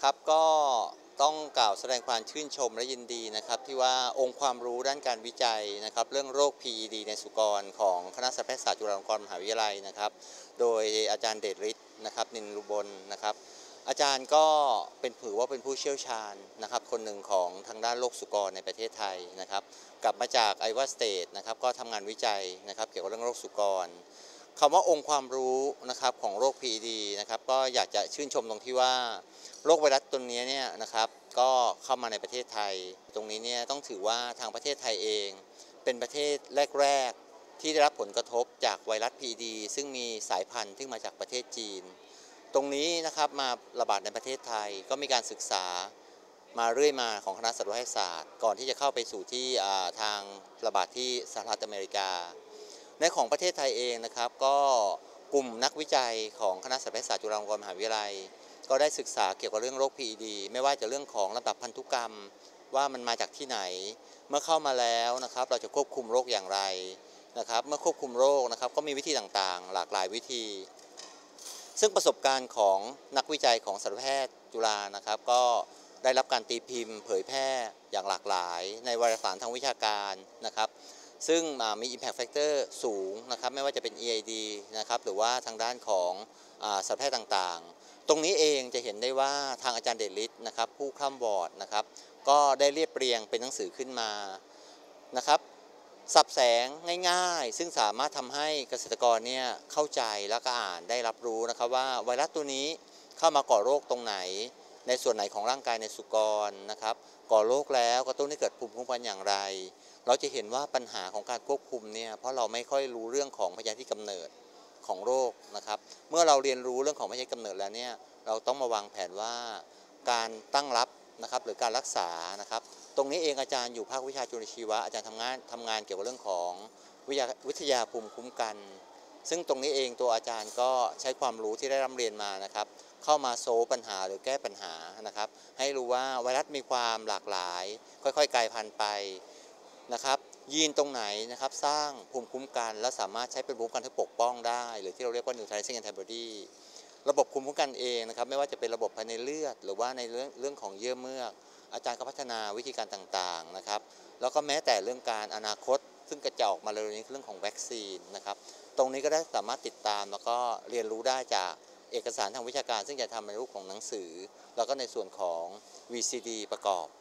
ครับก็ต้องกล่าวแสดงความชื่นชมและยินดีนะครับที่ว่าองค์ความรู้ด้านการวิจัยนะครับเรื่องโรค PED ในสุกรของคณะสัตวแพทยศาสตร์จุฬาลงกรณ์มหาวิทยาลัยนะครับโดยอาจารย์เดชฤทธิ์นะครับนินลุบลนะครับอาจารย์ก็ถือว่าเป็นผู้เชี่ยวชาญนะครับคนหนึ่งของทางด้านโรคสุกรในประเทศไทยนะครับกลับมาจากไอวาสเตทนะครับก็ทำงานวิจัยนะครับเกี่ยวกับเรื่องโรคสุกรคำว่าองค์ความรู้นะครับของโรค PED นะครับก็อยากจะชื่นชมตรงที่ว่า โรคไวรัสตัวนี้เนี่ยนะครับก็เข้ามาในประเทศไทยตรงนี้เนี่ยต้องถือว่าทางประเทศไทยเองเป็นประเทศแรกๆที่ได้รับผลกระทบจากไวรัส PED ซึ่งมีสายพันธุ์ที่มาจากประเทศจีนตรงนี้นะครับมาระบาดในประเทศไทยก็มีการศึกษามาเรื่อยมาของคณะสัตวแพทยศาสตร์ก่อนที่จะเข้าไปสู่ที่ทางระบาดที่สหรัฐอเมริกาในของประเทศไทยเองนะครับก็กลุ่มนักวิจัยของคณะสัตวแพทยศาสตร์จุฬาลงกรณ์มหาวิทยาลัยก็ได้ศึกษาเกี่ยวกับเรื่องโรค PED ไม่ว่าจะเรื่องของลำดับพันธุกรรมว่ามันมาจากที่ไหนเมื่อเข้ามาแล้วนะครับเราจะควบคุมโรคอย่างไรนะครับเมื่อควบคุมโรคนะครับก็มีวิธีต่างๆหลากหลายวิธีซึ่งประสบการณ์ของนักวิจัยของสัตวแพทย์จุฬานะครับก็ได้รับการตีพิมพ์เผยแพร่อย่างหลากหลายในวารสารทางวิชาการนะครับซึ่งมี Impact Factor สูงนะครับไม่ว่าจะเป็น EAD นะครับหรือว่าทางด้านของสัตวแพทย์ต่างๆตรงนี้เองจะเห็นได้ว่าทางอาจารย์เดชฤทธิ์นะครับผู้คร่ำวอร์ดนะครับก็ได้เรียบเรียงเป็นหนังสือขึ้นมานะครับสับแสงง่ายๆซึ่งสามารถทำให้เกษตรกรเนี่ยเข้าใจแล้วก็อ่านได้รับรู้นะครับว่าไวรัสตัวนี้เข้ามาก่อโรคตรงไหนในส่วนไหนของร่างกายในสุกรนะครับก่อโรคแล้วกระตุ้นให้เกิดภูมิคุ้มกันอย่างไรเราจะเห็นว่าปัญหาของการควบคุมเนี่ยเพราะเราไม่ค่อยรู้เรื่องของพยาธิกำเนิดของโรคนะครับเมื่อเราเรียนรู้เรื่องของพยาธิกำเนิดแล้วเนี่ยเราต้องมาวางแผนว่าการตั้งรับนะครับหรือการรักษานะครับตรงนี้เองอาจารย์อยู่ภาควิชาจุลชีวะอาจารย์ทำงานเกี่ยวกับเรื่องของวิทยาภูมิคุ้มกันซึ่งตรงนี้เองตัวอาจารย์ก็ใช้ความรู้ที่ได้ร่ำเรียนมานะครับเข้ามาโซลปัญหาหรือแก้ปัญหานะครับให้รู้ว่าไวรัสมีความหลากหลายค่อยๆกลายพันธุ์ไปนะครับยีนตรงไหนนะครับสร้างภูมิคุ้มกันและสามารถใช้เป็นภูมิคุ้มกันที่ปกป้องได้หรือที่เราเรียกว่า neutralizing antibody ระบบภูมิคุ้มกันเองนะครับไม่ว่าจะเป็นระบบภายในเลือดหรือว่าในเรื่องของเยื่อเมือกอาจารย์ก็พัฒนาวิธีการต่างๆนะครับแล้วก็แม้แต่เรื่องการอนาคตซึ่งจะออกมาเร็วนี้เรื่องของวัคซีนนะครับตรงนี้ก็ได้สามารถติดตามแล้วก็เรียนรู้ได้จากเอกสารทางวิชาการซึ่งจะทำในรูปของหนังสือแล้วก็ในส่วนของ VCD ประกอบ